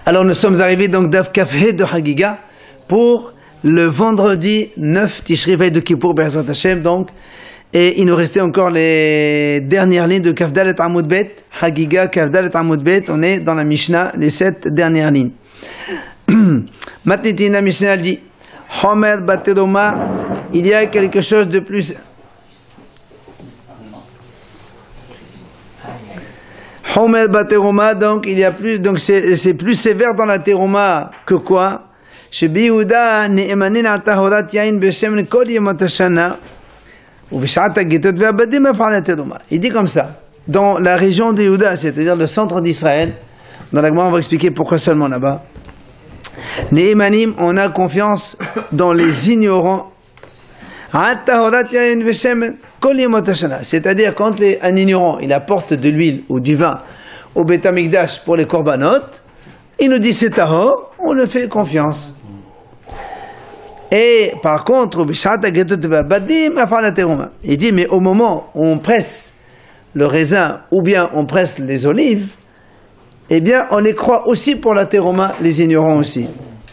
Alors nous sommes arrivés donc d'Av Kafhe de Hagiga pour le vendredi 9 Tishri, veille de Kippour, Be'ezrat Hashem donc. Et il nous restait encore les dernières lignes de Kafdal et Amud Bet, Hagiga, Kafdal et Amud Bet. On est dans la Mishnah, les 7 dernières lignes. Matnitina Mishnah dit Homer Bateroma, il y a quelque chose de plus. Homer Bateroma, donc il y a plus, donc c'est plus sévère dans la teroma que quoi? Chez Biyuda, Ne'emanin Atahorat Yain Beshem Kol Yemot Hashana. Il dit comme ça, dans la région de Yehuda, c'est-à-dire le centre d'Israël, dans la Gemara on va expliquer pourquoi seulement là-bas. Ne'emanim, on a confiance dans les ignorants. C'est-à-dire quand un ignorant il apporte de l'huile ou du vin au Beth Amikdash pour les korbanot, il nous dit c'est tahor, on le fait confiance. Et par contre, il dit mais au moment où on presse le raisin ou bien on presse les olives, eh bien on les croit aussi pour la teroma, les ignorants aussi.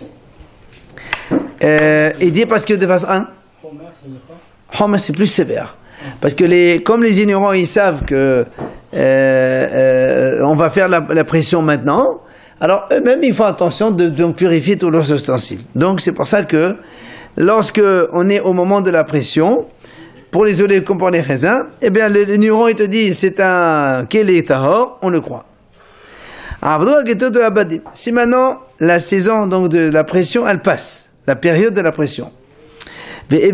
Il dit parce que de façon Homer c'est plus sévère. Parce que comme les ignorants ils savent que on va faire la pression maintenant, alors eux-mêmes ils font attention de purifier tous leurs ustensiles. Donc c'est pour ça que lorsque on est au moment de la pression, pour les olives comme pour les raisins, eh bien l'ignorant il te dit c'est un keli tahor, on le croit. Si maintenant la saison donc de la pression elle passe, la période de la pression. Et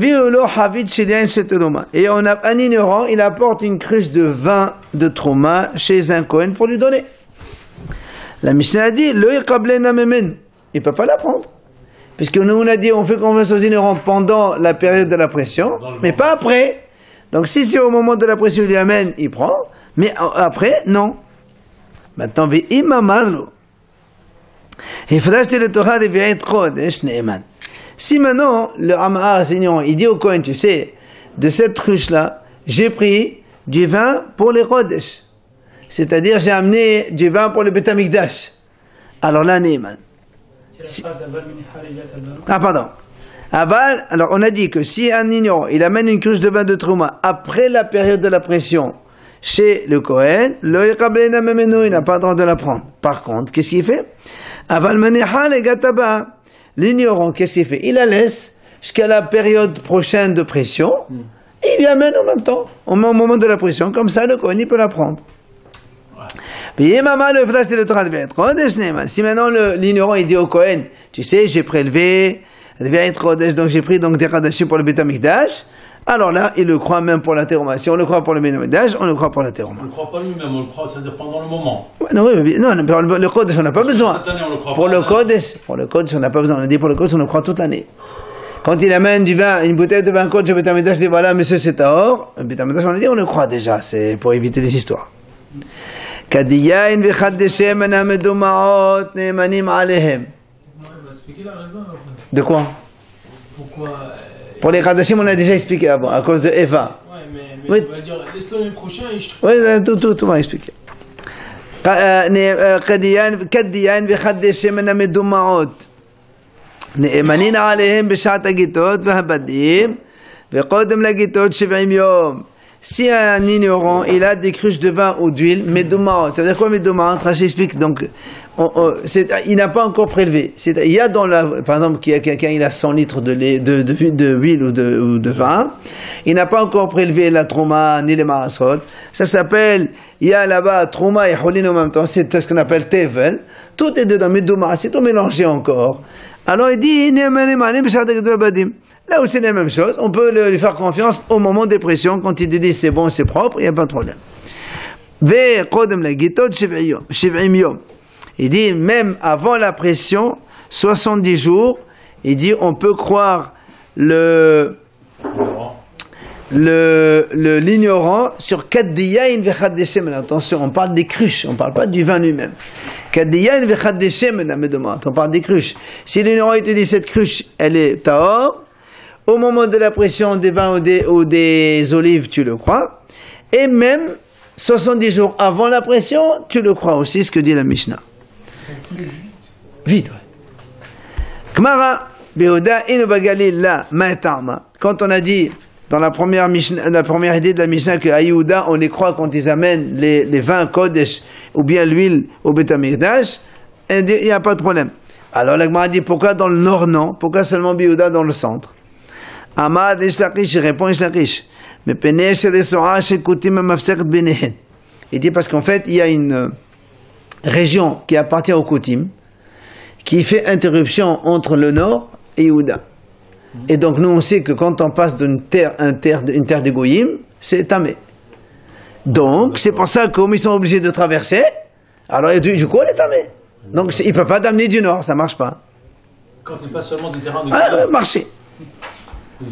on a un ignorant, il apporte une cruche de vin de trauma chez un Kohen pour lui donner. La Mishnah a dit, il ne peut pas la prendre. Puisque nous on a dit, on fait confiance aux ignorants pendant la période de la pression, mais pas après. Donc si c'est au moment de la pression, il lui amène, il prend, mais après, non. Maintenant, si maintenant, le Hamar, Seigneur, il dit au Kohen, tu sais, de cette cruche-là, j'ai pris du vin pour les Chodesh. C'est-à-dire, j'ai amené du vin pour le Beth Amikdash. Alors là, Neiman. Pardon. Aval, alors on a dit que si un ignorant, il amène une cruche de vin de Trouma après la période de la pression chez le Kohen, il n'a pas le droit de la prendre. Par contre, qu'est-ce qu'il fait? Aval Manehal et Gataba. L'ignorant, qu'est-ce qu'il fait? Il la laisse jusqu'à la période prochaine de pression et il lui amène en même temps, au moment de la pression. Comme ça, le Kohen, il peut la prendre. Si maintenant l'ignorant, il dit au Kohen, tu sais, j'ai prélevé, donc j'ai pris donc des radachim pour le Beth Amikdash, alors là, il le croit même pour la teroma. Si on le croit pour le Beth Amikdash, on le croit pour la teroma. On ne le croit pas lui-même, on le croit, c'est-à-dire pendant le moment. Ouais, non, le Kodesh, on n'a pas besoin. Cette année, on le croit pour pas. Le Kodesh, on n'a pas besoin. On a dit pour le Kodesh, on le croit toute l'année. Quand il amène du vin, une bouteille de vin Kodesh au Beth Amikdash, il dit voilà, monsieur, c'est tahor. Le Beth Amikdash, on a dit, on le croit déjà. C'est pour éviter les histoires. Kadiyain vechad deshem anamedomaot neemanim alehem. Il va expliquer la raison. De quoi? Pourquoi Pour les Kadashim, on a déjà expliqué avant, à cause de Eva. Ouais, mais oui. on va dire, laisse-le le prochain et je te... Oui, tout va expliquer. Kadiyain vechad deshem anamedomaot neemanin alehem beshat agitot vehabadim vekodem lagitot 70 yom. Si un ignorant, il a des cruches de vin ou d'huile, medomaot, ça veut dire quoi medomaot? Rachid explique, donc, il n'a pas encore prélevé. Il y a dans par exemple, quelqu'un, il a 100 litres d'huile ou de vin, il n'a pas encore prélevé la trouma ni les marasot. Ça s'appelle, il y a là-bas trouma et cholin en même temps, c'est ce qu'on appelle tevel. Tout est dedans, medomaot, c'est tout mélangé encore. Alors il dit, là où c'est la même chose, on peut lui faire confiance au moment des pressions, quand il te dit c'est bon, c'est propre, il n'y a pas de problème. Il dit, même avant la pression, 70 jours, il dit, on peut croire l'ignorant sur Kaddiyain vechad deshem. Attention, on parle des cruches, on ne parle pas du vin lui-même. Kaddiyain vechad deshem, on parle des cruches. Si l'ignorant il te dit cette cruche, elle est tahor, au moment de la pression des vins ou des olives, tu le crois. Et même 70 jours avant la pression, tu le crois aussi, ce que dit la Mishnah. Vide, Kmara, Behuda, Inobagalil, la, Maetama. Quand on a dit, dans la première idée de la Mishnah, qu'à Yehuda, on les croit quand ils amènent les vins Kodesh, ou bien l'huile au Beth Amikdash, il n'y a pas de problème. Alors la Gemara dit, pourquoi dans le nord non? Pourquoi seulement Yehuda dans le centre? Amad Ishlakish, il répond Ishlakish. Mais Penesh et Soha, chez Koutim, Mafseret Benehen. Il dit parce qu'en fait, il y a une région qui appartient au Koutim, qui fait interruption entre le nord et Yehuda. Et donc nous on sait que quand on passe d'une terre, une terre de Goyim, c'est tamé. Donc c'est pour ça que comme ils sont obligés de traverser, alors du coup on est tamé. Donc il ne peut pas d'amener du nord, ça ne marche pas. Quand il passe seulement du terrain de marcher. Il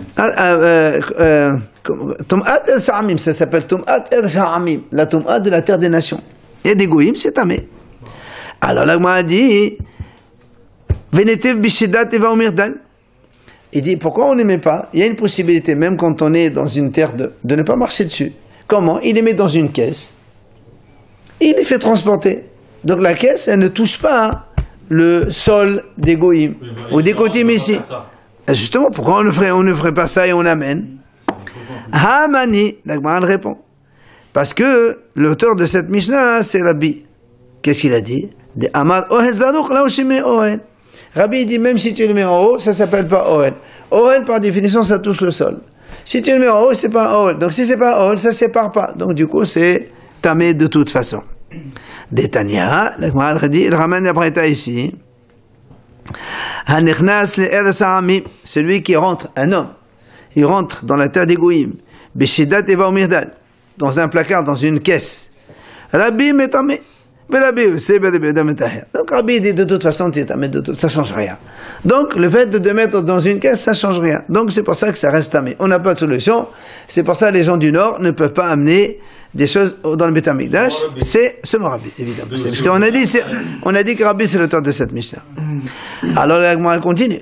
va Tum'at el Sa'amim, ça s'appelle Tum'at el Sa'amim, la Tum'at de la terre des nations. Et des Goyim, c'est tamé. Alors là, a dit, Venetev bishidat eva umirdal. Il dit, pourquoi on n'aimait pas? Il y a une possibilité, même quand on est dans une terre, de ne pas marcher dessus. Comment? Il les met dans une caisse. Il les fait transporter. Donc la caisse, elle ne touche pas le sol des Goïm ou des Kotim ici. Justement, pourquoi on ne ferait pas ça et on amène? Hamani, la Gemara répond. Parce que l'auteur de cette Mishnah, c'est Rabbi. Qu'est-ce qu'il a dit? De Amad Ohel Zadok, là où je mets Ohel. Rabbi dit, même si tu le mets en haut, ça ne s'appelle pas Ohel. Ohel, par définition, ça touche le sol. Si tu le mets en haut, c'est pas Ohel. Donc si c'est pas Ohel, ça ne sépare pas. Donc du coup, c'est tamé de toute façon. Détania, la Gemara dit, il ramène la braïta ici. Hanichnas le Eretz Ha'amim, celui qui rentre, un homme, il rentre dans la terre des Goïm, Beshidat eva umirdal, dans un placard, dans une caisse. Rabbi metamé. Donc Rabbi dit de toute façon ça change rien. Donc le fait de te mettre dans une caisse, ça change rien. Donc c'est pour ça que ça reste tamé. On n'a pas de solution. C'est pour ça que les gens du Nord ne peuvent pas amener des choses dans le Beth Amikdash. C'est selon Rabbi, évidemment. Parce qu'on a dit que Rabbi c'est l'auteur de cette Mishnah. Alors la Gemara continue.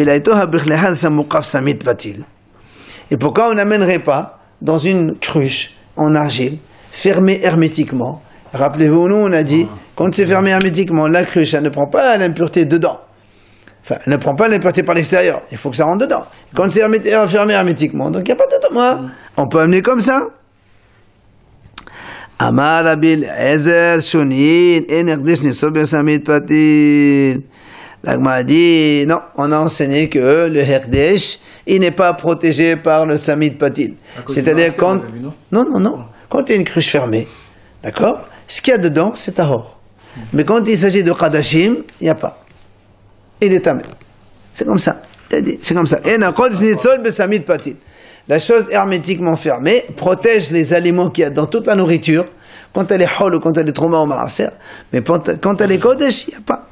Et pourquoi on n'amènerait pas dans une cruche en argile fermée hermétiquement? Rappelez-vous, nous on a dit, quand c'est fermé hermétiquement, la cruche, elle ne prend pas l'impureté dedans. Enfin, elle ne prend pas l'impureté par l'extérieur. Il faut que ça rentre dedans. Quand c'est fermé hermétiquement, donc il n'y a pas de dedans. On peut amener comme ça. Amar Abil Ezer Shonin Enerdish Nisob Samit Patil. L'Agma dit, non, on a enseigné que le Herdesh, il n'est pas protégé par le Samit Patil. C'est-à-dire quand... Non. Quand il y a une cruche fermée, d'accord? Ce qu'il y a dedans, c'est tahor. Mais quand il s'agit de Kadashim, il n'y a pas. Il est tamé. C'est comme ça. C'est comme ça. La chose hermétiquement fermée protège les aliments qu'il y a dans toute la nourriture, quand elle est hol ou quand elle est trop ou maaser. Mais quand elle est kodesh, il n'y a pas.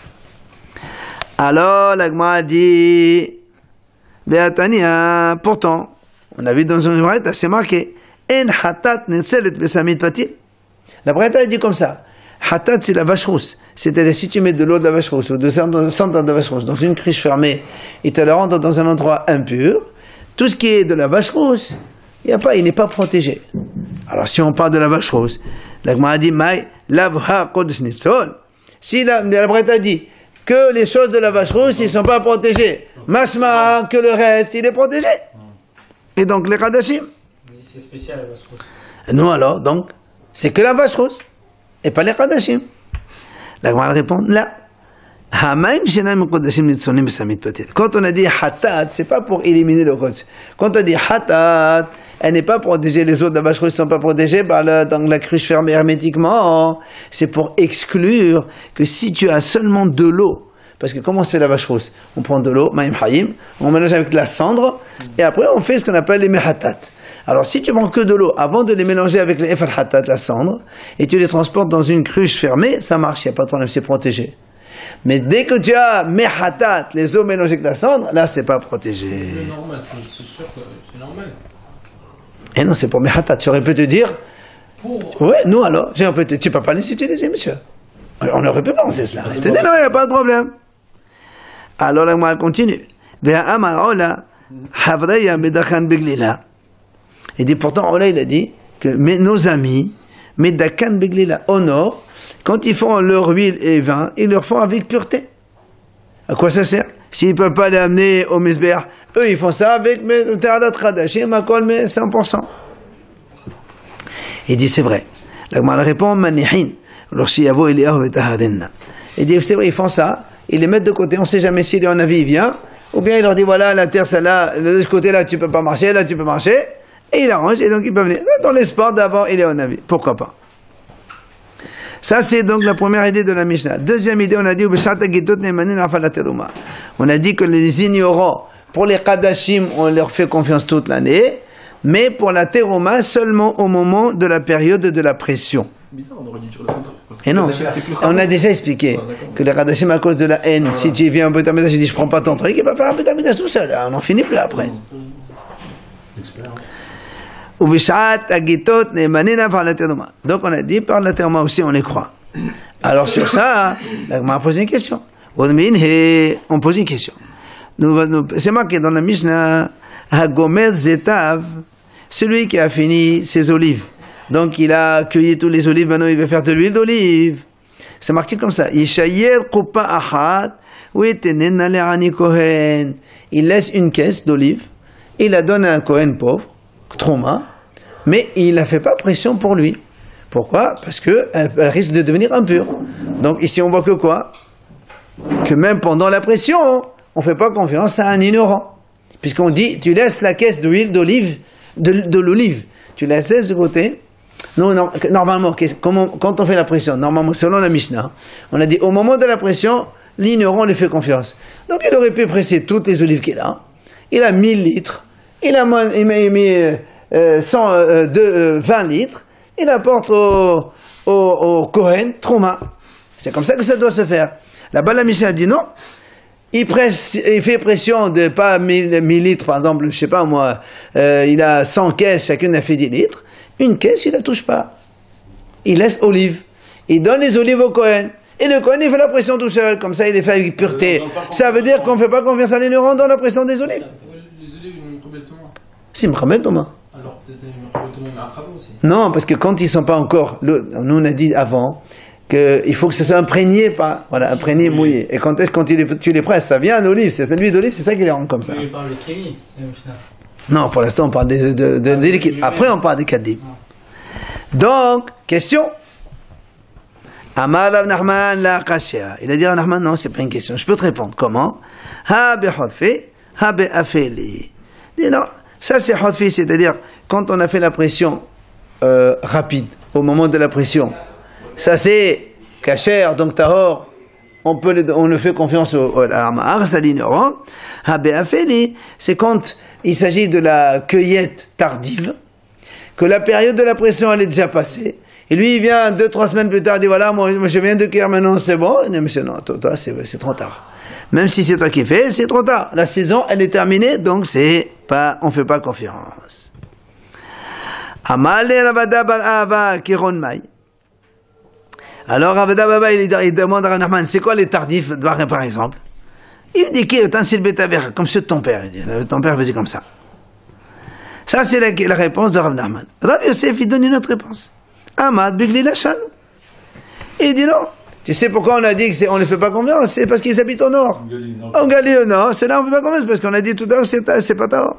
Alors, la Gemara dit, Beatania, pourtant, on a vu dans une braïta, c'est marqué, En hatat netzelet besamit patil. La braïta dit comme ça. Hatat, c'est la vache rousse. C'est-à-dire, si tu mets de l'eau de la vache rousse ou de sang de la vache rousse dans une cruche fermée et tu la rentres dans un endroit impur, tout ce qui est de la vache rousse, il n'est pas protégé. Alors, si on parle de la vache rousse, la Gemara dit, Mai, lavha kodesh nitzol. Si la braïta dit que les choses de la vache rousse, ils ne sont pas protégés, mashma, que le reste, il est protégé. Et donc, les kadashim. C'est spécial la vache rousse. Non, alors, donc, c'est que la vache rousse, et pas les Kadashim. La Gemara répond, là. Quand on a dit hatat, c'est pas pour éliminer le kodesh. Quand on dit hatat, elle n'est pas protégée, les autres de la vache rousse ne sont pas protégés dans la cruche fermée hermétiquement. C'est pour exclure que si tu as seulement de l'eau, parce que comment se fait la vache rousse? On prend de l'eau, maïm hayim, on mélange avec de la cendre, et après on fait ce qu'on appelle les mehatat. Alors, si tu prends que de l'eau, avant de les mélanger avec les efal hatat, la cendre, et tu les transportes dans une cruche fermée, ça marche, il n'y a pas de problème, c'est protégé. Mais dès que tu as mehatat, les eaux mélangées avec la cendre, là, c'est pas protégé. C'est normal, c'est sûr que c'est normal. Et non, c'est pour mehatat. Tu aurais pu te dire, ouais, nous alors, tu ne peux pas les utiliser, monsieur. On aurait pu penser cela. Tu dis, non, il n'y a pas de problème. Alors, là, moi, continue. Il dit, pourtant, Allah, il a dit que nos amis, Medakan Beglila, au nord, quand ils font leur huile et vin, ils le font avec pureté. À quoi ça sert? S'ils ne peuvent pas les amener au Mizbeach, eux ils font ça avec Teradat Chadashim, Makol, mais 100%. Il dit c'est vrai. La Gemara répond Manihin, lorsqu'Yavo Eliyahu Betahadenna. Il dit c'est vrai, ils font ça, ils les mettent de côté, on ne sait jamais si le Hanavi vient, ou bien il leur dit voilà, la terre celle-là, de ce côté-là tu ne peux pas marcher, là tu peux marcher, et il arrange, et donc ils peuvent venir. Dans l'espoir d'avoir Eliyahu Hanavi. Pourquoi pas? Ça, c'est donc la première idée de la Mishnah. Deuxième idée, on a dit on a dit que les ignorants, pour les Kadashim, on leur fait confiance toute l'année, mais pour la Teruma, seulement au moment de la période de la pression. Bizarre, on aurait dû dire le contraire. Et non, on a déjà expliqué que les Kadashim, à cause de la haine, si tu viens un peu d'Amidash, tu dis je prends pas ton truc, il va faire un peu d'Amidash tout seul, on n'en finit plus après. Donc on a dit par la terma aussi on les croit. Alors sur ça, on a posé une question. On pose une question. C'est marqué dans la Mishnah, Hagomer Zetav, celui qui a fini ses olives. Donc il a cueilli tous les olives, maintenant il veut faire de l'huile d'olive. C'est marqué comme ça. Il laisse une caisse d'olives, il la donne à un Kohen pauvre, Trouma, mais il ne fait pas pression pour lui. Pourquoi? Parce qu'elle risque de devenir impure. Donc ici on voit que quoi? Que même pendant la pression, on ne fait pas confiance à un ignorant. Puisqu'on dit, tu laisses la caisse d'huile d'olive, de l'olive, tu la laisses de côté. Non, normalement, quand on fait la pression, normalement, selon la Mishnah, on a dit, au moment de la pression, l'ignorant lui fait confiance. Donc il aurait pu presser toutes les olives qu'il a. Il a 1000 litres. Il mis 20 litres, il apporte au Kohen Trouma. C'est comme ça que ça doit se faire. Là-bas, la Mishnah dit non. Il fait pression de pas 1000 litres, par exemple, je sais pas moi, il a 100 caisses, chacune a fait 10 litres. Une caisse, il la touche pas. Il laisse olive. Il donne les olives au Kohen. Et le Kohen, il fait la pression tout seul. Comme ça, il les fait avec pureté. Ça veut dire qu'on ne fait pas confiance à l'ignorant dans la pression des olives. Les olives, ils vont tomber le Thomas. Si, Mohamed Thomas. Alors, peut-être ils vont tomber le Thomas, mais après aussi. Non, parce que quand ils ne sont pas encore... Nous, on a dit avant qu'il faut que ce soit imprégné, imprégné, mouillé. Et quand tu les presses, ça vient en olive. C'est l'huile d'olive, c'est ça qui les rend comme ça. Mais il parle de Kémy, non, pour l'instant, on parle des liquides. Après, on parle des kaddim. Donc, question. Amar Rav Nachman la kashia. Il a dit Rav Nachman, non, c'est pas une question. Je peux te répondre. Comment? Ha behodfi, ha beafeli. Dis non, ça c'est hodfi, c'est-à-dire quand on a fait la pression rapide, au moment de la pression. Ça c'est kasher, donc tahor. On le fait confiance au Amar, ça l'ignorant. Ha beafeli, c'est quand il s'agit de la cueillette tardive, que la période de la pression elle est déjà passée, et lui il vient 2-3 semaines plus tard, il dit voilà, moi je viens de cueillir maintenant, c'est bon. Non, mais non, toi c'est trop tard. Même si c'est toi qui fais, c'est trop tard. La saison elle est terminée, donc on fait pas confiance. Amal Ravada bar Ava Kiron Mai. Alors Ravada Baba il demande à Rav Nachman, c'est quoi les tardifs par exemple? Il dit qu'il est comme ceux de ton père. Il dit, ton père faisait comme ça. Ça, c'est la réponse de Rav Nachman. Rav Yosef, il donne une autre réponse. Amad Bigli Lachan. Et il dit non. Tu sais pourquoi on a dit qu'on ne les fait pas confiance? C'est parce qu'ils habitent au nord. En Galilée, au nord. Ceux-là, on ne fait pas confiance parce qu'on a dit tout à l'heure que c'est pas tard.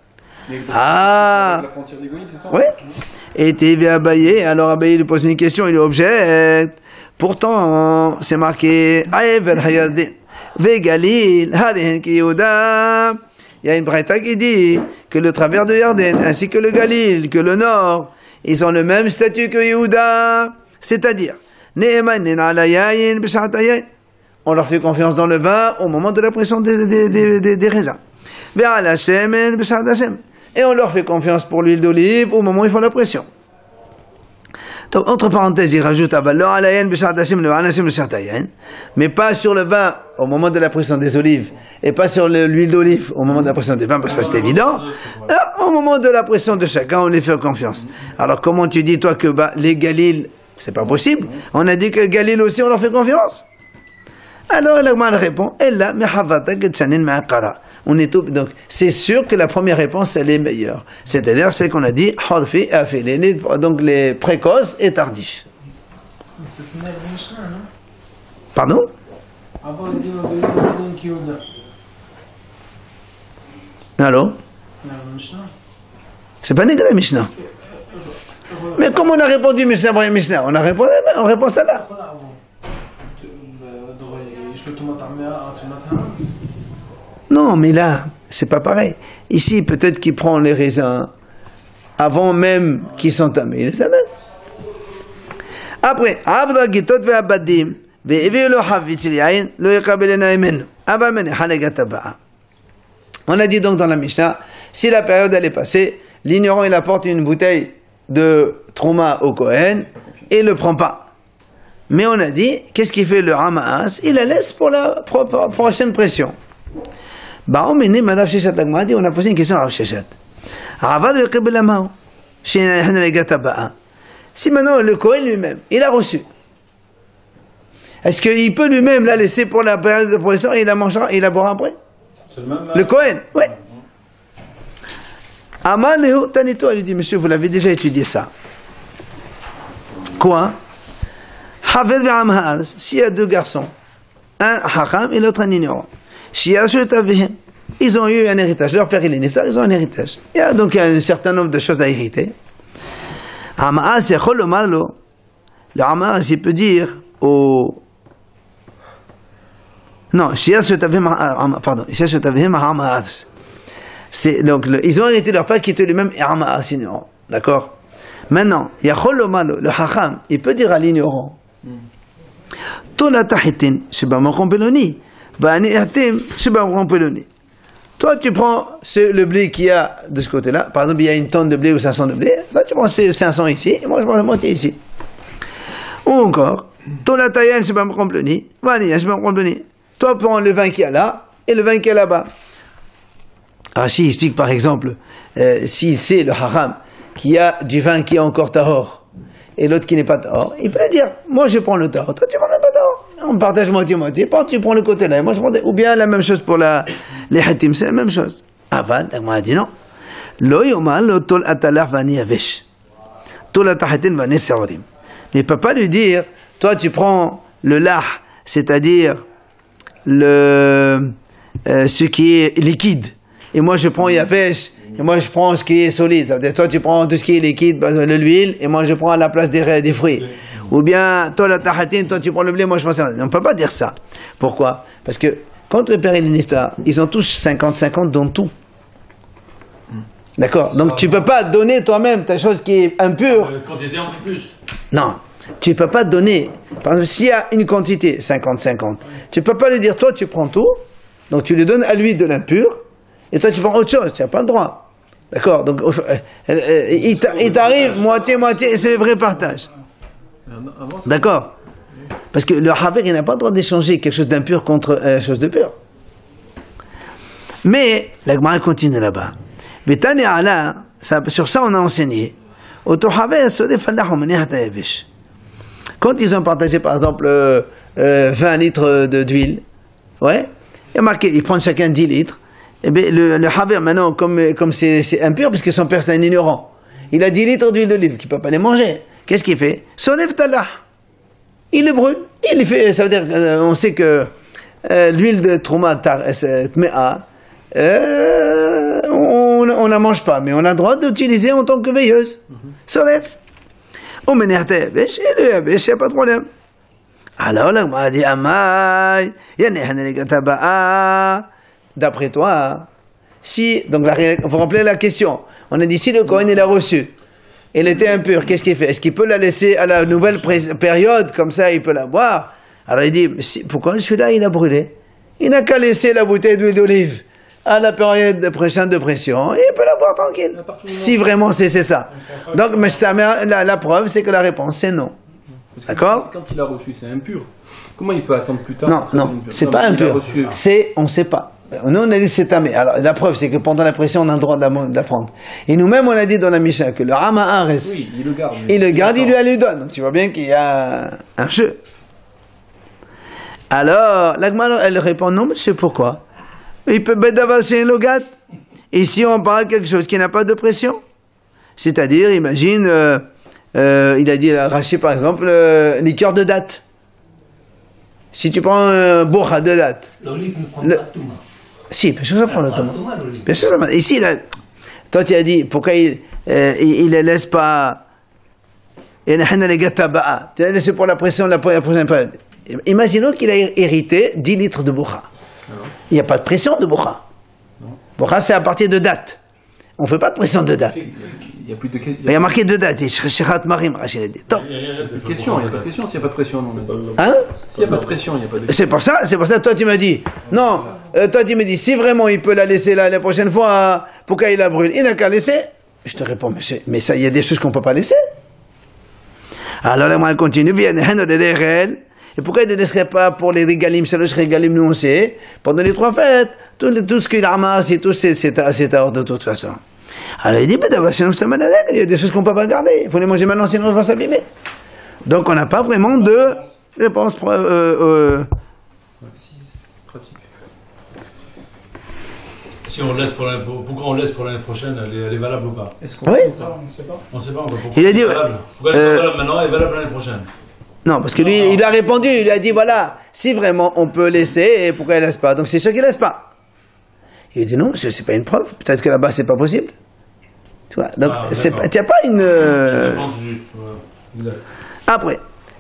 Ah. Oui. Et tu viens Abaye. Alors Abaye lui pose une question, il lui objecte. Pourtant, c'est marqué Aever Hayadin. Vegalil, Harihen ki Yehuda. Il y a une braïta qui dit que le travers de Yarden, ainsi que le Galil, que le Nord, ils ont le même statut que Yehuda. C'est-à-dire, on leur fait confiance dans le vin au moment de la pression des raisins. Et on leur fait confiance pour l'huile d'olive au moment où ils font la pression. Donc, entre parenthèses, il rajoute mais pas sur le vin au moment de la pression des olives et pas sur l'huile d'olive au moment de la pression des vins, parce que ça c'est évident. Au moment de la pression de chacun, on les fait confiance. Alors comment tu dis toi que les Galil, c'est pas possible? On a dit que Galil aussi on leur fait confiance. Alors l'Agman répond, on est tout, donc c'est sûr que la première réponse elle est meilleure, c'est-à-dire celle qu'on a dit donc les précoces et tardifs. C'est ce n'est pas Mishnah, non? Pardon? Avant, il dit on qui est Allô? Mishnah. C'est pas né de la Mishnah. Mais comme on a répondu Mishnah après Mishnah, on répond ça là. Non, mais là, c'est pas pareil. Ici, peut-être qu'il prend les raisins avant même qu'ils sont tamés. Il les amène. Après, on a dit donc dans la Mishnah, si la période elle est passée, l'ignorant il apporte une bouteille de Trouma au Kohen et il ne le prend pas. Mais on a dit, qu'est-ce qu'il fait le Ramaas? Il la laisse pour la prochaine pression. Bah, on a posé une question à Rav Sheshet. Si maintenant le Kohen lui-même, il a reçu, est-ce qu'il peut lui-même la laisser pour la période de pression et il la mangera et il la boira après? Le Kohen, ouais. Amal Lehu Tanito, elle lui dit, monsieur, vous l'avez déjà étudié ça. Quoi? Haved ve'am ha'az, s'il y a deux garçons, un hacham et l'autre un ignorant, ils ont eu un héritage, leur père il est niftar, ils ont un héritage. Il y a donc un certain nombre de choses à hériter. Ha'az yachol lomar lo, le ha'az il peut dire au... Non, pardon, c'est donc ils ont hérité leur père qui était lui-même ignorant, d'accord? Maintenant, yachol lomar lo, le hacham, il peut dire à l'ignorant, Tola tahitin sheba makom peloni, ba'ani ihtim sheba makom peloni. Toi, tu prends le blé qu'il y a de ce côté-là. Par exemple, il y a une tonne de blé ou 500 de blé. Toi, tu prends ces 500 ici, et moi, je prends la moitié ici. Ou encore, Tola tayan sheba makom peloni, ba'ani sheba makom peloni. Toi, prends le vin qu'il y a là et le vin qu'il y a là-bas. Rashi explique par exemple, s'il sait le haram qu'il y a du vin qui est encore tahor et l'autre qui n'est pas tahor, il peut le dire, moi je prends le tahor, toi tu prends le pas tahor. On partage moitié-moitié, tu prends le côté là, et moi je prends ou bien la même chose pour les hatim, c'est la même chose. Aval, on a dit non. Lo yomal lo tol atalach vani avesh. Tol atahatin vani seorim. Mais il ne peut pas lui dire, toi tu prends le lach, c'est-à-dire ce qui est liquide, et moi je prends yavesh, et moi je prends ce qui est solide. Ça veut dire, toi tu prends tout ce qui est liquide, l'huile, et moi je prends à la place des fruits. Ou bien, toi la tahatin, toi tu prends le blé, moi je prends ça. On ne peut pas dire ça. Pourquoi? Parce que quand le père et le niftar, ils ont tous 50-50 dans tout. D'accord? Donc tu ne peux pas donner toi-même ta chose qui est impure. Quantité en plus. Non. Tu ne peux pas donner. Par exemple, s'il y a une quantité 50-50, tu ne peux pas lui dire, toi tu prends tout, donc tu lui donnes à lui de l'impur, et toi tu prends autre chose, tu n'as pas le droit. D'accord? Donc il t'arrive moitié-moitié, et c'est le vrai partage. D'accord? Parce que le haver, il n'a pas le droit d'échanger quelque chose d'impur contre quelque chose de pur. Mais, la Gemara continue là-bas. Sur ça on a enseigné. Quand ils ont partagé par exemple 20 litres d'huile, ouais, il y a marqué, ils prennent chacun 10 litres, et bien le haver maintenant, comme c'est impur, puisque son père c'est un ignorant, il a 10 litres d'huile d'olive, qu'il ne peut pas les manger. Qu'est-ce qu'il fait? Il le brûle. Il fait, ça veut dire, on sait que l'huile de Trouma Tmea, on ne la mange pas, mais on a le droit d'utiliser en tant que veilleuse. Soref. On m'énerve, et le yavesh, il n'y a pas de problème. Alors, là, on m'a dit, Amay, d'après toi, si, donc, vous rappelez la question, on a dit, si le Kohen, il a reçu, elle était impure, qu'est-ce qu'il fait? Est-ce qu'il peut la laisser à la nouvelle période, comme ça il peut la boire? Alors il dit, pourquoi celui-là il a brûlé? Il n'a qu'à laisser la bouteille d'huile d'olive à la période de prochaine de pression, et il peut la boire tranquille. Si vraiment c'est ça. Donc, mais la preuve, c'est que la réponse c'est non. D'accord? Quand il a reçu, c'est impur. Comment il peut attendre plus tard? Non, c'est pas impur. On ne sait pas. Nous, on a dit c'est tamé. Alors, la preuve, c'est que pendant la pression, on a le droit d'apprendre. Et nous-mêmes, on a dit dans la Mishnah que le Rama'ares, oui, il le garde. Il lui donne. Donc, tu vois bien qu'il y a un jeu. Alors, l'Agmara, elle répond non, monsieur, pourquoi? Il peut bédavar chez Logat. Ici, on parle de quelque chose qui n'a pas de pression. C'est-à-dire, imagine, il a dit, Rachid par exemple, liqueur de date. Si tu prends un bourra de date. L'olive ne prend pas de touma. Si, bien sûr, ça prend le touma. L'olive. Bien sûr, ça prend. Ici, là, toi, tu as dit, pourquoi il ne laisse pas. Tu as laissé pour la pression de la prochaine période. Imaginons qu'il a hérité 10 litres de bourra. Il n'y a pas de pression de bourra. Bourra, c'est à partir de date. On ne fait pas de pression de date. Il n'y a plus de Il y a marqué de date. Shechat Marim, Rachid a dit. question. Il n'y a pas de question s'il n'y a pas de pression. Non, Hein? s'il n'y a pas de pression, il n'y a pas de. C'est pour ça, toi tu m'as dit, non, toi tu me dis, si vraiment il peut la laisser là la prochaine fois, pourquoi il la brûle? Il n'a qu'à laisser. Je te réponds, mais ça, il y a des choses qu'on ne peut pas laisser. Alors là, moi, elle continue, et pourquoi il ne laisserait pas pour les régalim, c'est le régalim, nous on sait, pendant les 3 fêtes, tout ce qu'il ramasse et tout, c'est hors de toute façon. Alors il dit, il y a des choses qu'on ne peut pas garder, il faut les manger maintenant, sinon on va s'abîmer. Donc on n'a pas vraiment de réponse Pratique. Si on laisse pourquoi on laisse pour l'année prochaine, elle est valable ou pas? Est-ce qu'on Oui. On ne sait pas. On ne sait pas, pourquoi Il a dit, elle est valable. Pourquoi elle est pas valable maintenant et valable l'année prochaine? Non, parce que lui, il a répondu, il a dit, voilà, si vraiment on peut laisser, et pourquoi il laisse pas? Donc c'est sûr qu'il laisse pas. Il a dit, non, c'est pas une preuve, peut-être que là-bas c'est pas possible. Tu vois, donc il n'y a pas une... Je pense juste, exact. Après,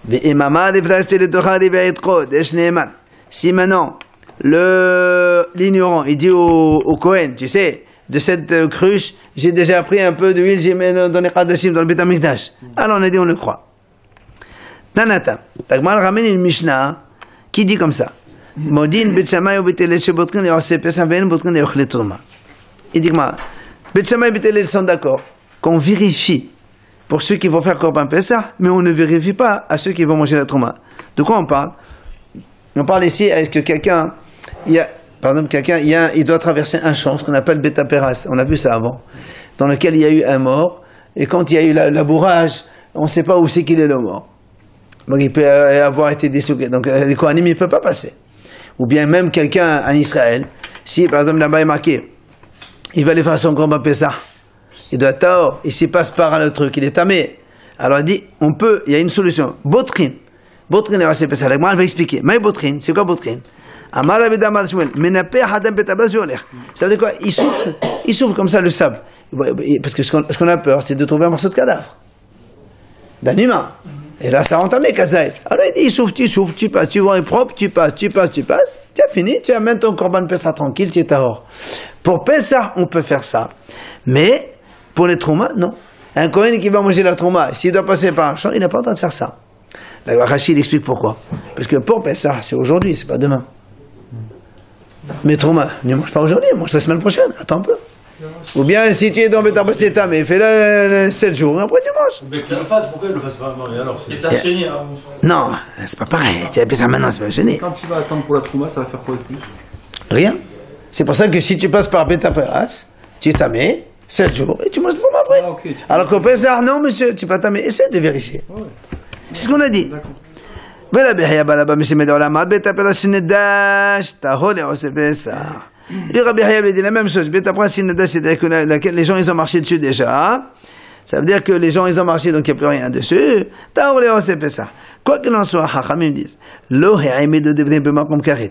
si maintenant, l'ignorant, il dit au Cohen, tu sais, de cette cruche, j'ai déjà pris un peu d'huile, j'ai mis dans les Qadashim, dans le Beth Amikdash. Alors on a dit, on le croit. Tanata. Tagmar ramène une Mishnah qui dit comme ça. Modin Bet Shammai ou Bet Hillel shebotrin le'oseh pesach ve'en botrin le'ochle truma. Il dit que Bet Shammai et Bet Hillel sont d'accord qu'on vérifie pour ceux qui vont faire Korban Pesach, mais on ne vérifie pas à ceux qui vont manger la truma. De quoi on parle? On parle ici est-ce que quelqu'un, par exemple, il doit traverser un champ, ce qu'on appelle Beta Peras. On a vu ça avant, dans lequel il y a eu un mort, et quand il y a eu labourage, on ne sait pas où c'est qu'il est le mort. Donc il peut avoir été dessouqué. Donc les Kohanim, il ne peut pas passer. Ou bien même quelqu'un en Israël, si par exemple là-bas est marqué, il va aller faire son Korban Pesach, il doit être tahor, il s'y passe par le truc, il est tamé. Alors il dit, il y a une solution. Botrin. Botrin est assez Pesach. Moi, elle va expliquer. Mais Botrin, c'est quoi Botrin? Amar Abed Amar Shmuel, Menapeh Hadam Betabas Violer. Ça veut dire quoi? Il souffle comme ça le sable. Parce que ce qu'on a peur, c'est de trouver un morceau de cadavre. D'un humain. Et là, ça a entamé Kazaï. Alors il dit, il souffle, tu passes, tu vois, il est propre, tu passes, tu as fini, tu amènes ton Korban Pesach tranquille, tu es tahor. Pour Pesach, on peut faire ça. Mais, pour les traumas, non. Un Kohen qui va manger la trauma, s'il doit passer par un champ, il n'a pas le droit de faire ça. Là, Rachid explique pourquoi. Parce que pour Pesach, c'est aujourd'hui, c'est pas demain. Mais trauma, ne mange pas aujourd'hui, mange la semaine prochaine, attends un peu. Ou bien si tu es dans Beta Peseta, mais fais-le 7 jours, après tu manges. Mais qu'il le fasse, pourquoi il le fasse pas? Non, et alors, Et ça chenille. Non, c'est pas pareil. Tu as ça maintenant, c'est pas gêné. Quand tu vas attendre pour la trouma, ça va faire quoi de plus? Rien. C'est pour ça que si tu passes par Beta Peras, tu t'amènes 7 jours et tu manges ton après. Ah, ok. Alors qu'au Pesach, non monsieur, tu pas t'amènes. Essaie de vérifier. Ouais. C'est ce qu'on a dit. D'accord. Bela Behia Balaba Mishmed Olamat, Beta Peras Shinedash, Tahol et Ose Pesach. Le Rabbi Hayab dit la même chose. Beta Peras Shinedash, c'est-à-dire que les gens ils ont marché dessus déjà. Ça veut dire que les gens ils ont marché donc il n'y a plus rien dessus. Tahol et Ose Pesach. Quoi qu'il en soit, Hachamim disent, Lo He'aimé de devenir Bemakom Karit.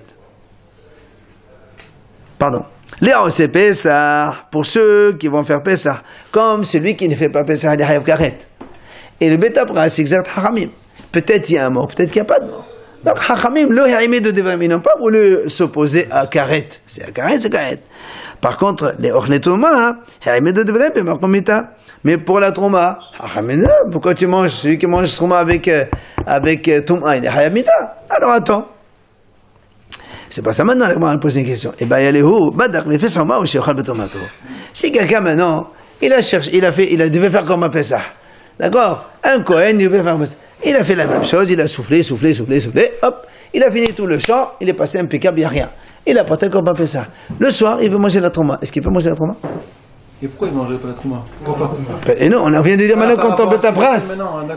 Pardon. Les Ose Pesach, pour ceux qui vont faire Pesach, comme celui qui ne fait pas Pesach, il est Hayav Karet. Et le Beta Peras, c'est exact Hachamim. Peut-être il y a un mort, peut-être qu'il n'y a pas de mort. Donc, Hachamim, le Haïmé de Devrim, ils n'ont pas voulu s'opposer à Karet. C'est à Karet, c'est Karet. Par contre, les Ochle Touma, Haïmé de Devrim, c'est Markomita. Mais pour la Trouma, Hachamim, pourquoi tu manges celui qui mange Trouma avec Touma, il est Hayamita? Alors attends. C'est pas ça maintenant, on va poser une question. Eh ben, il y a les hou, Badak, les Fessama ou Shekhal Betomato. Si quelqu'un maintenant, il devait faire comme un Pessah. D'accord? Un Kohen, il devait faire Pessah. Il a fait la même chose, il a soufflé, hop, il a fini tout le champ, il est passé impeccable, il n'y a rien. Il a porté comme pas ça. Le soir, il veut manger la trauma. Est-ce qu'il peut manger la trauma? Et pourquoi il ne mangeait pas la trouma? Pourquoi pas? Et non, on vient de dire maintenant quand on peut ta brasse.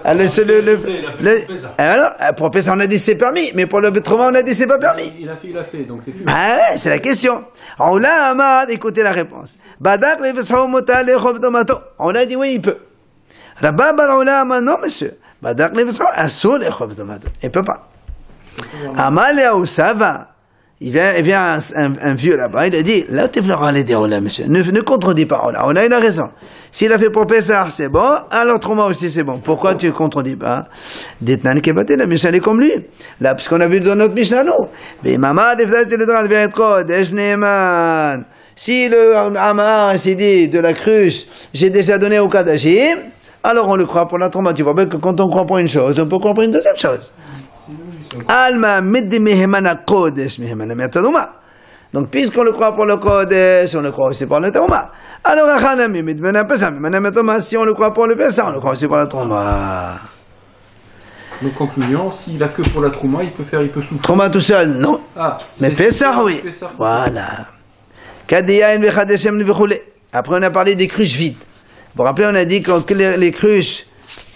Alors, pour Pessah, on a dit c'est permis, mais pour le trauma, on a dit c'est pas permis. Il a fait, donc c'est plus. Ah ouais, c'est la question. On l'a Ahmad, écoutez la réponse. On a dit oui, il peut. Rabba Bar Olam, non monsieur. Badak Levesra, Assoul et Chobdomad. Il peut pas. Amalia ou Sava. Il vient un vieux là-bas, il a dit, là tu veux aller des Olam, monsieur. Ne contredis pas Olam. Olam, il a raison. S'il a fait pour Pessah, c'est bon, alors Trouma aussi c'est bon. Pourquoi tu ne contredis pas? Dites-nan Kebaté, la Mishnah est comme lui. Là, parce qu'on a vu dans notre Mishnah, nous. Mais Mama, c'est le droit de être Desneman. Si le Amar s'est dit de la cruche, j'ai déjà donné au Kadashim, alors on le croit pour la Trouma. Tu vois bien que quand on croit pour une chose, on peut croire pour une deuxième chose. Alma middi mehemana kodesh mehemana mertaduma. Donc, puisqu'on le croit pour le Kodesh, on le croit aussi pour le Trouma. Alors, si on le croit pour le Pessah, on le croit aussi pour la Trouma. Donc, conclusion, s'il a que pour la Trouma, il peut souffrir. Trouma tout seul, non. Ah, mais Pessah, oui. Voilà. Après, on a parlé des cruches vides. Vous vous rappelez, on a dit que les cruches,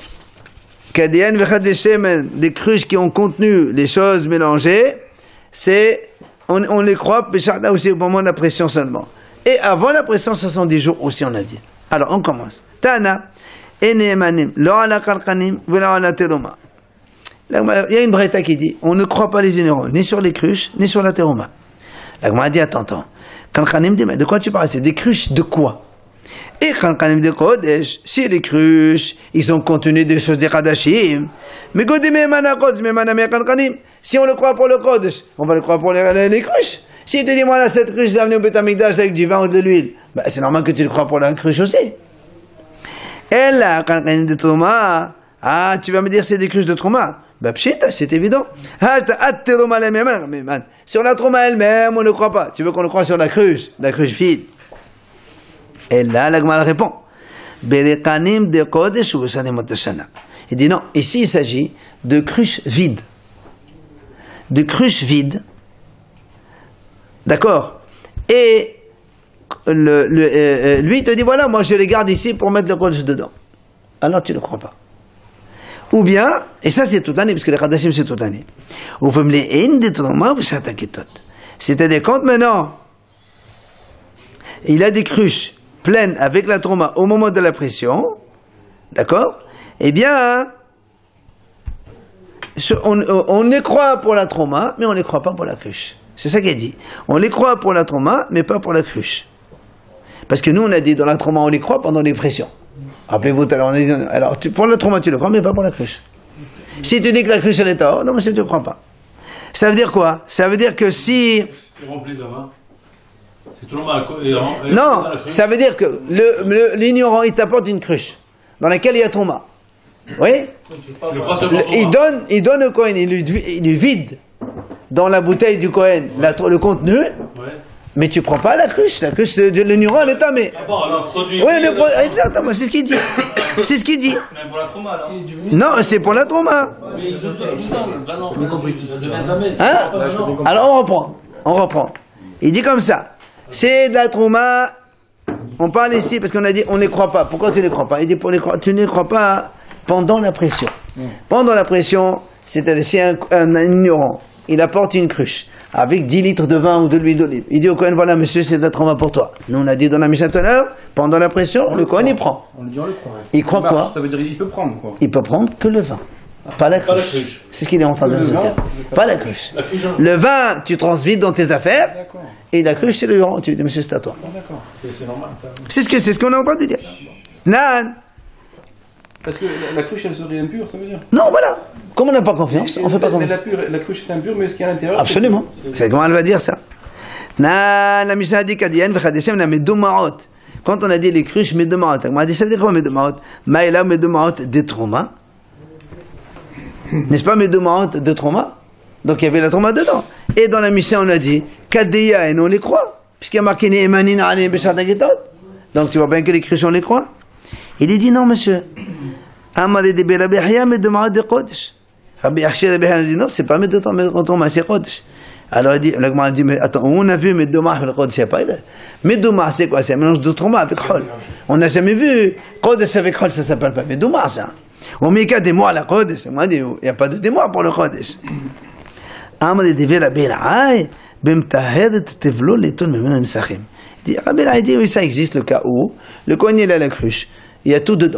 des cruches qui ont contenu les choses mélangées, c'est on les croit, mais aussi au moment de la pression seulement. Et avant la pression, 70 jours aussi, on a dit. Alors, on commence. Tana, Enemanim, lo ala kalkanim, vela ala teroma. Il y a une braïta qui dit, on ne croit pas les ignorants, ni sur les cruches, ni sur la teroma. La Gemara dit, attends. Kalkanim dit, mais de quoi tu parles? C'est des cruches de quoi? Et kalkanim de Kodesh, si les cruches, ils ont contenu des choses des Kadashim, mais Godim emana Kodesh, mais manam kalkanim. Si on le croit pour le Kodesh, on va le croire pour les cruches. Si tu dis, moi, là, cette cruche, je l'ai amenée au Beth Amikdash avec du vin ou de l'huile, bah, c'est normal que tu le crois pour la cruche aussi. Et là, quand il y a des Trouma, tu vas me dire c'est des cruches de Trouma. Bah, pshita, c'est évident. Sur la Trouma elle-même, on ne croit pas. Tu veux qu'on le croie sur la cruche vide. Et là, la Gemara répond. Il dit non, ici il s'agit de cruches vides. De cruches vides, d'accord, et lui il te dit voilà, moi je les garde ici pour mettre le Kodesh dedans. Alors tu ne crois pas. Ou bien, et ça c'est toute l'année, parce que les Kadashim c'est toute l'année. Ou vous me les c'est-à-dire quand maintenant il a des cruches pleines avec la trauma au moment de la pression, d'accord, eh bien on les croit pour la trauma, mais on ne les croit pas pour la cruche. C'est ça qu'il dit. On les croit pour la trauma, mais pas pour la cruche. Parce que nous, on a dit dans la trauma, on les croit pendant les pressions. Rappelez-vous tout à l'heure, on a dit, alors pour la trauma, tu le crois, mais pas pour la cruche. Si tu dis que la cruche, elle est à haut, non, mais tu ne crois pas. Ça veut dire quoi? Ça veut dire que si... Non, ça veut dire que l'ignorant, il t'apporte une cruche dans laquelle il y a trauma. Oui, il donne au Kohen, il lui vide dans la bouteille du Kohen le contenu, mais tu prends pas la cruche de l'ignorant, elle est tamée. Ah bon, alors produit. Oui, exactement, c'est ce qu'il dit. C'est ce qu'il dit. Même pour la trauma, alors. Non, c'est pour la trauma. Hein? Alors on reprend. Il dit comme ça. C'est de la trauma. On parle ici parce qu'on a dit on ne croit pas. Pourquoi tu ne crois pas? Il dit tu ne crois pas pendant la pression. Pendant la pression, c'est-à-dire si un ignorant, il apporte une cruche avec 10 litres de vin ou de l'huile d'olive. Il dit au Kohen, voilà monsieur, c'est de la trauma pour toi. Nous on a dit dans la Mishnah tout à l'heure, pendant la pression, le Kohen il prend. On le dit, on le croit. Il croit quoi? Ça veut dire qu'il peut prendre quoi? Il peut prendre que le vin. Pas la cruche. C'est ce qu'il est en train de nous dire. Pas la cruche. Le vin, tu transvides dans tes affaires. Et la cruche, c'est le vin. Tu dis, monsieur, c'est à toi. D'accord. C'est normal. C'est ce qu'on est en train de dire. Nan. Parce que la cruche, elle serait impure, ça veut dire? Non, voilà. Comme on n'a pas confiance, on ne fait pas confiance. La cruche est impure, mais ce qu'il y a à l'intérieur... Absolument. C'est comment elle va dire ça? Nan, la Mishnah dit qu'Adiyan, v'chadeshem, la medomaot. Quand on a dit les cruches, medomaot. On a dit, ça veut dire quoi, medomaot? Maïla, medomaot, des traumas. N'est-ce pas, medomaot, de trauma? Donc il y avait la trauma dedans. Et dans la Mishnah, on a dit, Kadeya, et on les croit. Puisqu'il y a marqué, Ne'emanin, alim, beshar dagetot. Donc tu vois bien que les cruches, on les croit. Il dit non, monsieur. Amadé de Rabbi Yahya, medomaot de Kodesh. Rabbi Yahya dit non, c'est pas medomaot, c'est Kodesh. Alors il dit, la Gemara dit, mais attends, on a vu medomaot, le Kodesh, c'est pas il. Medomaot, c'est quoi? C'est un mélange de trauma avec Chol. On n'a jamais vu Kodesh avec Chol, ça s'appelle pas medomaot, ça. Au Mika des mois à la Kodesh. Moi, il n'y a pas de démois pour le Kodesh. Amadé de Rabbi Yahya, bimtahed tevlo leton memenu nisachim. Il dit, Rabbi Yahya dit, oui, ça existe le cas où le Kohen il a la cruche, il y a tout dedans,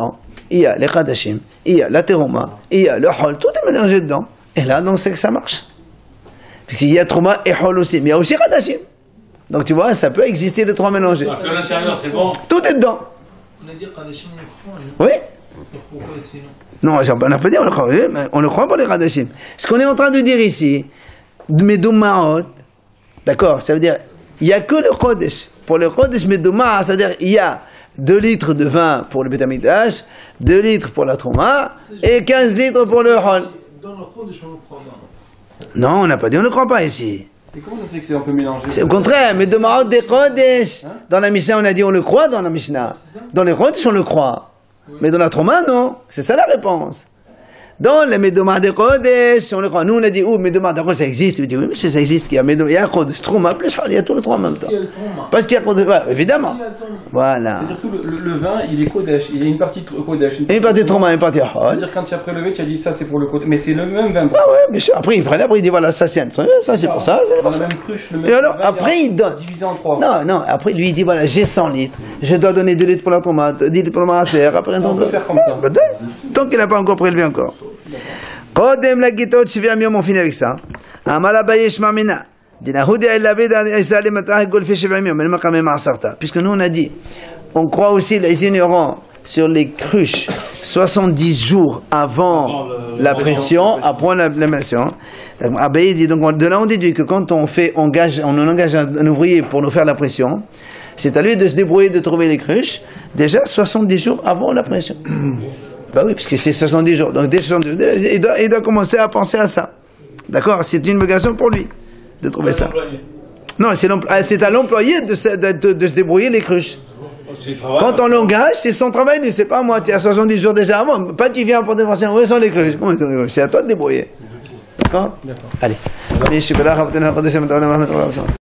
il y a les Khadashim, il y a la Teruma, il y a le Hol, tout est mélangé dedans. Et là, donc, c'est que ça marche. Parce qu'il y a Trouma et Hol aussi, mais il y a aussi Khadashim. Donc, tu vois, ça peut exister les trois mélangés. Alors qu'à l'intérieur, c'est bon. Tout est dedans. On a dit Kadashim, on le croit. Oui. Donc pourquoi sinon? Non, on n'a pas dit on le croit, oui, mais on le croit pour les Khadashim. Ce qu'on est en train de dire ici, Medumaot, d'accord, ça veut dire, il n'y a que le Kodesh. Pour le Kodesh Meduma, ça veut dire, il y a 2 litres de vin pour le Beth Amikdash, 2 litres pour la Trouma, et 15 litres pour le Hol. Dans le Khodesh, on le croit pas. Non, on n'a pas dit on ne croit pas ici. Et comment ça se fait que c'est un peu mélangé? C'est au contraire, mais de Maot des Kodesh. Dans la Mishnah, on a dit on le croit dans la Mishnah. Dans les Kodesh, on le croit. Mais dans la Trouma, non. C'est ça la réponse. Dans les Medoma des Kodesh, on le croit. Nous, on a dit, Medoma des Kodesh, ça existe. On dit, oui, mais ça existe. Il y a Kodesh, Trouma, plus il y a tous les trois en même temps. Parce qu'il y a Kodesh, évidemment. Voilà. C'est-à-dire que le vin, il est Kodesh. Il y a une partie Kodesh. Une partie Trouma, une partie Hol. C'est-à-dire quand tu as prélevé, tu as dit ça c'est pour le Kodesh. Mais c'est le même vin. Ah ouais, bien sûr. Après, il prend, après, il dit, voilà, ça c'est ça c'est pour ça. Dans la même cruche, le même Et alors, vin, après, il donne. Divisé en 3. Non, après, lui, il dit, voilà, j'ai 100 litres. Je dois donner 2 litres pour la tomate, 10 litres pour le maaser. Après, On peut faire comme ça. Tant qu'il n'a pas encore prélevé encore. Kodem la gitot, Shviam Yom, on finit avec ça. Amala Bayesh Mamina. Dinahudi Elavid Isalim Matah Golfi Shviam Yom, même quand même Asarta. Puisque nous, on a dit, on croit aussi, les ignorants, sur les cruches, 70 jours avant la pression, après la pression. Abaye dit, donc, de là, on déduit que quand on engage un ouvrier pour nous faire la pression, c'est à lui de se débrouiller de trouver les cruches, déjà 70 jours avant la pression. Bah oui, puisque c'est 70 jours. Donc, dès 70 jours, il doit commencer à penser à ça. D'accord? C'est une obligation pour lui de trouver ça. Non, c'est à l'employé de se débrouiller les cruches. Quand on l'engage, c'est son travail, mais c'est pas moi, tu as 70 jours déjà avant. Pas tu viens pour défoncer, où sont les cruches? C'est à toi de débrouiller. D'accord? Allez.